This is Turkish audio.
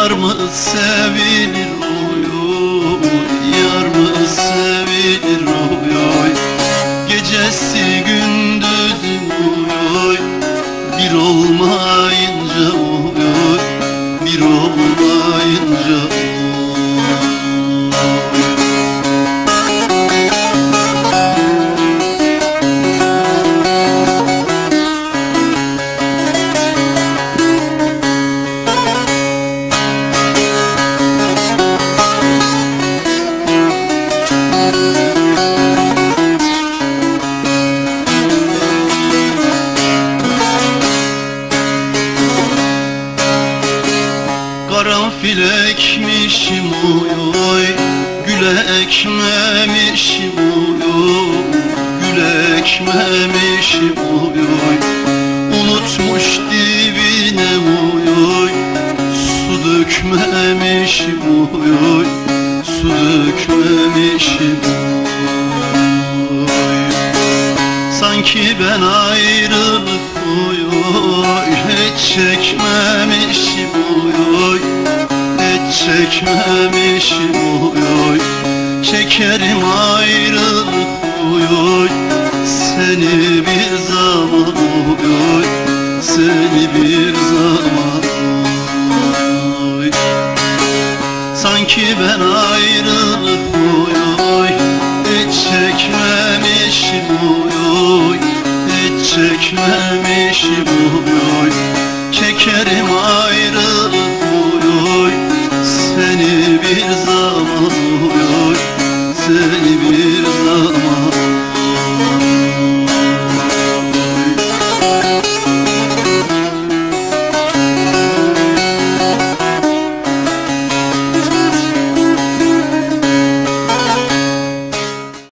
Yar mı sevilir oy oy, yar mı sevilir oy oy. Gecesi gündüzü oy oy, bir olmayınca oy oy, bir olmayınca oy. Karanfil ekmişim oy oy, güle ekmemişim oy oy, güle ekmemişim oy oy. Unutmuş dibine oy oy, su dökmemişim oy oy, su dökmemişim oy. Sanki ben ayrılık oy oy, hiç çekmemişim oy oy, hiç çekmemişim oy oy. Çekerim ayrılık oy oy, seni bir zaman oy oy, seni bir zaman oy. Sanki ben ayrılık oy oy, hiç çekmemişim oy oy, hiç çekmemişim oy oy. Çekerim ayrılık oy oy, seni bir zaman oy oy, seni bir zaman.